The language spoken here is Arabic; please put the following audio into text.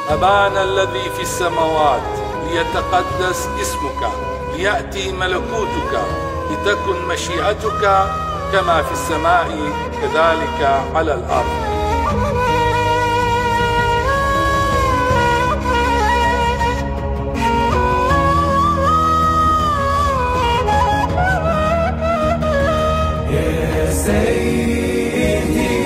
أبانا الذي في السماوات ليتقدس اسمك، ليأتي ملكوتك، لتكن مشيئتك كما في السماء كذلك على الأرض. يا سيدي